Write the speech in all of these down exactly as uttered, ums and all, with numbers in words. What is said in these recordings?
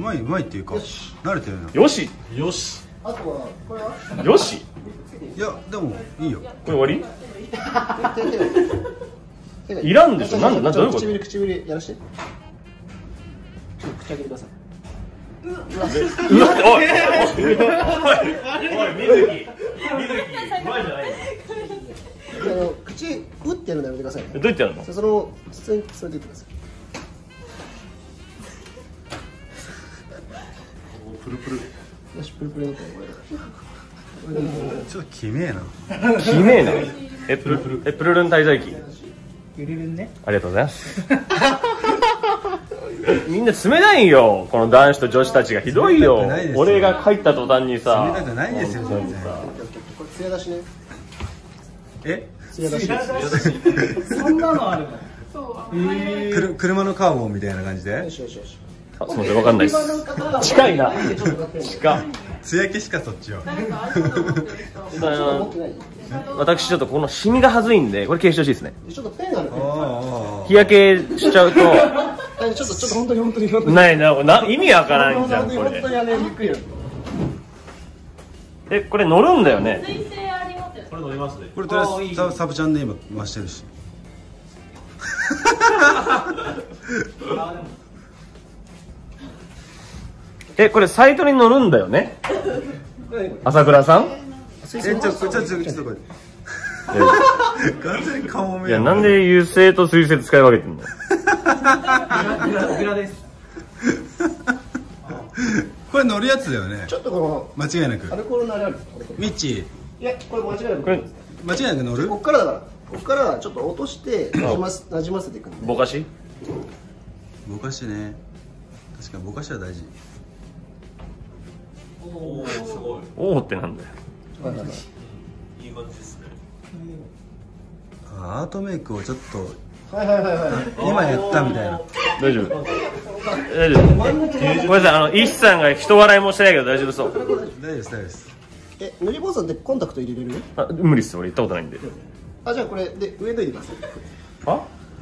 まいうまいっていうか慣れてるな。 よしよし。 あとはこれはよし。 いやでもいいよ。 これ終わり？いらんでしょ。なんでなんでどういうこと？ 唇唇やらして。ちょっと口開けてください。 うわおいおいおい水木水木うまいじゃないよ。 あの口うってやるのやめてくださいね。 どうやってやるの？ その普通にそれで言ってください。 プルプル。 よしプルプルだったよこれ。 ちょっときめえな。 きめえな。えプルプルえプルルン滞在期。 ゆるるんね。 ありがとうございます。みんな冷たいよ。この男子と女子たちがひどいよ。俺が帰った途端にさ。 冷たくないですよ全然。 これ艶出しね。 え？ 艶出し。 そんなのあるの？ くる車のカーボンみたいな感じで。 よしよしよし。 あすみませんわかんないです。近いな。近。 艶消しかそっちは。 私ちょっとこのシミがはずいんでこれ消してほしいですね。 ちょっとペンある。 日焼けしちゃうと。 ちょっとちょっと本当に本当に本当に。 ないなな意味わからんじゃんこれ。 本当にあれゆっくりやる。 えこれ乗るんだよね。 これ乗りますね。 これとりあえずササブちゃんで今回してるし。 えこれサイトに乗るんだよね。朝倉さん。 えちょちょちょちょちょっとこれ。完全に顔見。 いやなんで油性と水性使い分けてんの。 グラです。 これ乗るやつだよね。 ちょっとこ間違いなく。 のアルコールのあれある。 ミッチいやこれ間違いなく。 これ間違いなく乗る？ こっからだから。こっからちょっと落としてなじますなじませていくんで。 ぼかし。 ぼかしね。確かにぼかしは大事。 おおすごい。 おおってなんだよ。 はいはいはい。 いい感じですね。 アートメイクをちょっとはいはいはいはい。 今やったみたいな。 大丈夫。大丈夫。ごめんなさいあのイシさんが人笑いもしてないけど大丈夫そう。 大丈夫です大丈夫です。 え塗り坊さんってコンタクト入れれる？ あ無理っす俺行ったことないんで。 あじゃあこれで上脱いでください。 あ？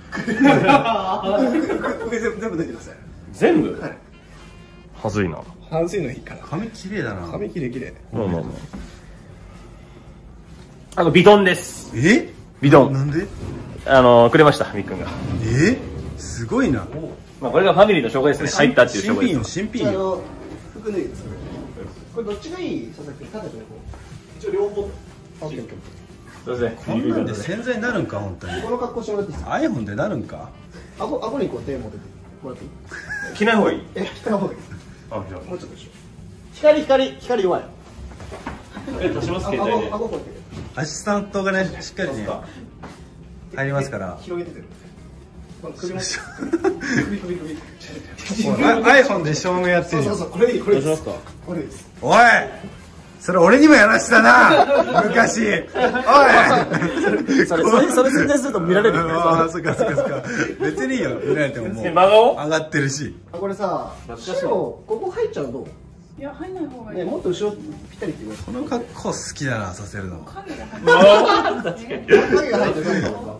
上全部全部脱いでください。 全部？はずいな。 半水のいいから。 髪綺麗だな。 髪きれいきれい。 まあまあまあ。あのビトンです。 え？ ビトン。 なんで？ あのくれましたみっくんが。 え？すごいな。 まあこれがファミリーの紹介ですね。入ったっていう紹介です。 新品よ新品よ。 あの服脱いでください。これどっちがいい？佐々木立ててねこう。一応両方。オッケーオッケー。 すいません。 こんなんで洗剤になるんか本当に。 この格好してもらっていいですか？ iPhone でなるんか。 顎顎にこう手持っててもらっていい？ 着ない方がいい。 え下の方がいい。 あじゃもうちょっとでしょ。光光光弱い。 え足します携帯で。 顎こうやって。 アシスタントがねしっかりね入りますから。 広げててる。この首も首首首。 iPhone で照明やってるよ。 そうそうこれいいこれいいです。 か。 これいいです。 おい。それ俺にもやらしたな昔。おい。 それそれそれ宣伝すると見られる。 ああそっかそっかそっか。別にいいよ見られてももう真顔？ 上がってるし。 あこれさ白ここ入っちゃうといや入んない方がいい。 ねもっと後ろぴったりって言います。 この格好好きだなさせるの。 影が入うわ確かに。 影が入ってる。